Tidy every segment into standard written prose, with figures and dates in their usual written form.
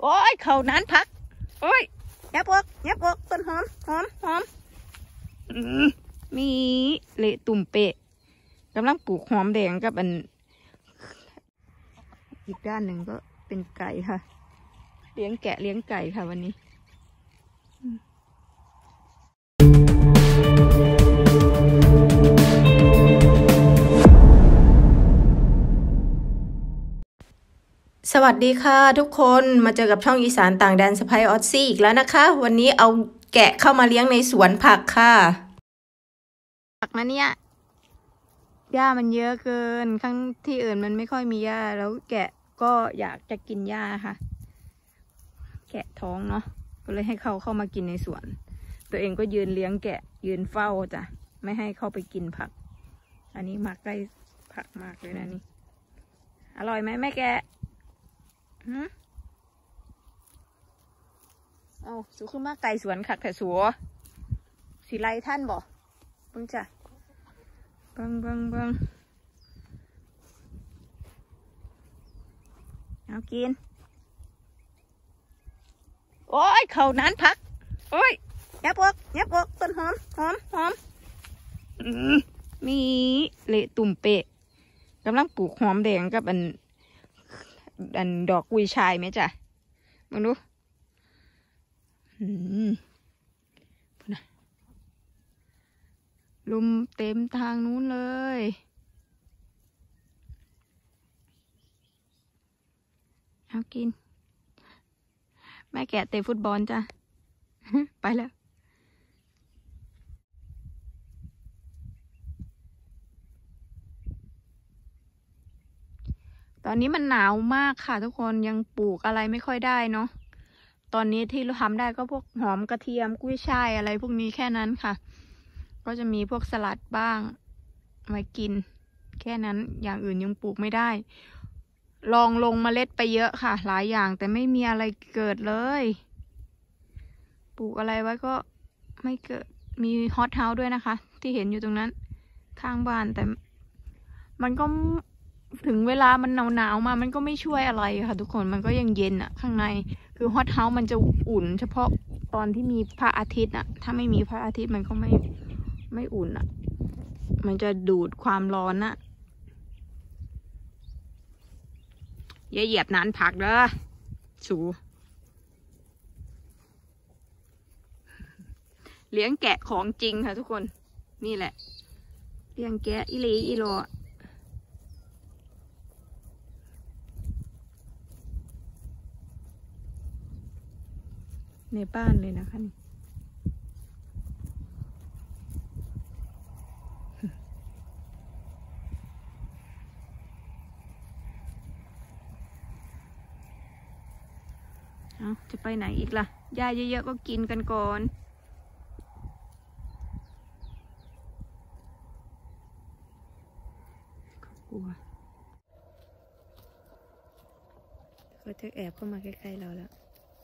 โอ้ยเขานั้นพักโอ้ยยับอกต้นหอมมีเละตุ่มเปะกำลังปลูกหอมแดงกับอันอีกด้านหนึ่งก็เป็นไก่ค่ะเลี้ยงแกะเลี้ยงไก่ค่ะวันนี้สวัสดีค่ะทุกคนมาเจอกับช่องอีสานต่างแดนสะพ้ายออซซี่อีกแล้วนะคะวันนี้เอาแกะเข้ามาเลี้ยงในสวนผักค่ะผักนะเนี่ยหญ้ามันเยอะเกินข้างที่อื่นมันไม่ค่อยมีหญ้าแล้วแกะก็อยากจะกินหญ้าค่ะแกะท้องเนาะก็เลยให้เข้ามากินในสวนตัวเองก็ยืนเลี้ยงแกะยืนเฝ้าจ้ะไม่ให้เข้าไปกินผักอันนี้หมักได้ผักมากเลยนะนี่อร่อยไหมแม่แกะเอาสูขึ้นมาไก่สวนขักแต่สัวสีไรท่านบ่เบิ่งจ้ะเบิ่งเอากินโอ้ยเขานั้นพักโอ้ยยับอกต้นหอมมีเละตุ่มเปะกำลังปลูกหอมแดงกับอันดอกกุยชายไหมจ้ะมาดูลุมเต็มทางนู้นเลยเอากินแม่แกะเตะฟุตบอลจ้ะ ไปแล้วตอนนี้มันหนาวมากค่ะทุกคนยังปลูกอะไรไม่ค่อยได้เนาะตอนนี้ที่เราทำได้ก็พวกหอมกระเทียมกุ้ยช่ายอะไรพวกนี้แค่นั้นค่ะก็จะมีพวกสลัดบ้างไว้กินแค่นั้นอย่างอื่นยังปลูกไม่ได้ลองลงเมล็ดไปเยอะค่ะหลายอย่างแต่ไม่มีอะไรเกิดเลยปลูกอะไรไว้ก็ไม่เกิดมีฮอตเฮาส์ด้วยนะคะที่เห็นอยู่ตรงนั้นข้างบ้านแต่มันก็ถึงเวลามันหนาวมามันก็ไม่ช่วยอะไรค่ะทุกคนมันก็ยังเย็นอะข้างในคือฮอตเฮาส์มันจะอุ่นเฉพาะตอนที่มีพระอาทิตย์อะถ้าไม่มีพระอาทิตย์มันก็ไม่อุ่นอะมันจะดูดความร้อนอะอย่าเหยียบนานผักเด้อสูเลี้ยงแกะของจริงค่ะทุกคนนี่แหละเลี้ยงแกะอีหลีอีหลอในบ้านเลยนะคะนี่เอาจะไปไหนอีกล่ะหญ้าเยอะๆก็กินกันก่อนกลัวเขาจะแอบเข้ามาใกล้ๆเราแล้ว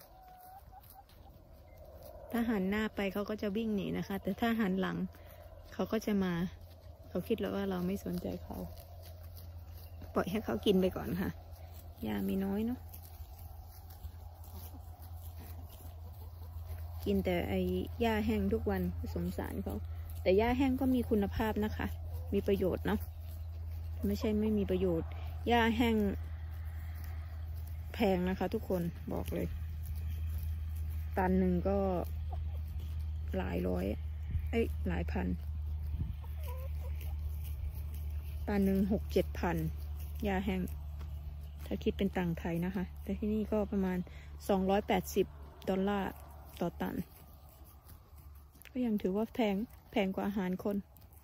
ถ้าหันหน้าไปเขาก็จะวิ่งหนีนะคะแต่ถ้าหันหลังเขาก็จะมาเขาคิดแล้วว่าเราไม่สนใจเขาปล่อยให้เขากินไปก่อนค่ะยามีน้อยเนาะกินแต่ไอ้หญ้าแห้งทุกวันสงสารเขาแต่หญ้าแห้งก็มีคุณภาพนะคะมีประโยชน์เนาะไม่ใช่ไม่มีประโยชน์หญ้าแห้งแพงนะคะทุกคนบอกเลยตันหนึ่งก็หลายร้อยหลายพันตันหนึ่ง6-7 พันหญ้าแห้งถ้าคิดเป็นตังค์ไทยนะคะแต่ที่นี่ก็ประมาณ$280ต่อตันก็ยังถือว่าแพงกว่าอาหารคน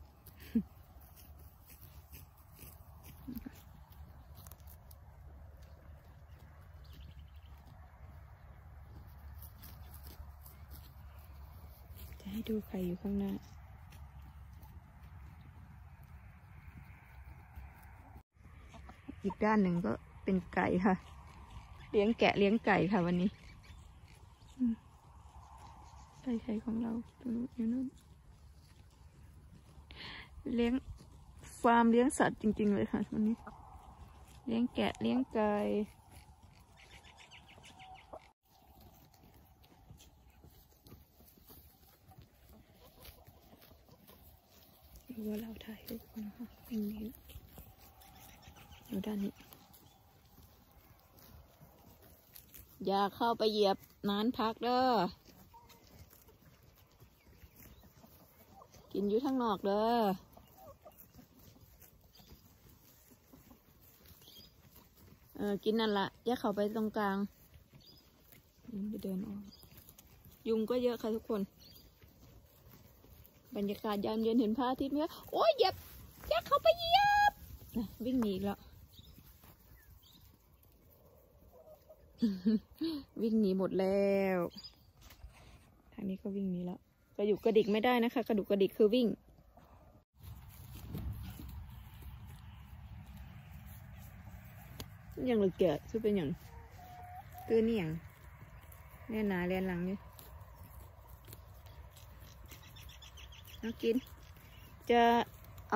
จะให้ดูใครอยู่ข้างหน้าอีกด้านหนึ่งก็เป็นไก่ค่ะเลี้ยงแกะเลี้ยงไก่ค่ะวันนี้ไก่ของเราตรงนู้นอยู่นู้นเลี้ยงฟาร์มเลี้ยงสัตว์จริงๆเลยค่ะวันนี้เลี้ยงแกะเลี้ยงไก่ว่าเราถ่ายรูปนะคะวิ่งนี้อยู่ด้านนี้อย่าเข้าไปเหยียบน้านพักเด้อกินอยู่ข้างนอกเด้อกินนั่นละอย่าเข้าไปตรงกลางไปเดินออกยุงก็เยอะค่ะทุกคนบรรยากาศยามเย็นเห็นพระอาทิตย์เนี่ยโอ้ยเหยียบอย่าเข้าไปเหยียบวิ่งหนีอีกแล้ว วิ่งหนีหมดแล้วทางนี้ก็วิ่งหนีแล้วกระดุกกระดิกไม่ได้นะคะกระดุกกระดิกคือวิ่งยังเลยเกิดคือเป็นอย่างตื้อนี่อย่างเลียนหนาเลียนหลังนี่เอากินจะเอา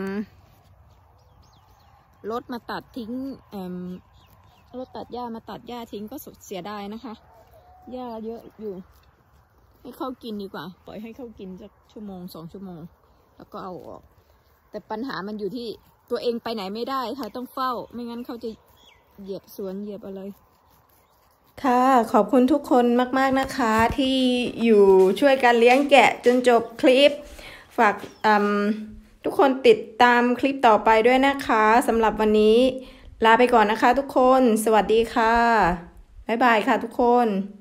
รถมาตัดทิ้งรถตัดหญ้ามาตัดหญ้าทิ้งก็เสียดายนะคะหญ้าเยอะอยู่ให้เข้ากินดีกว่าปล่อยให้เข้ากินสักชั่วโมง2 ชั่วโมงแล้วก็เอาออกแต่ปัญหามันอยู่ที่ตัวเองไปไหนไม่ได้ค่ะต้องเฝ้าไม่งั้นเขาจะเหยียบสวนเหยียบอะไรค่ะขอบคุณทุกคนมากๆนะคะที่อยู่ช่วยกันเลี้ยงแกะจนจบคลิปฝากทุกคนติดตามคลิปต่อไปด้วยนะคะสำหรับวันนี้ลาไปก่อนนะคะทุกคนสวัสดีค่ะบ๊ายบายค่ะทุกคน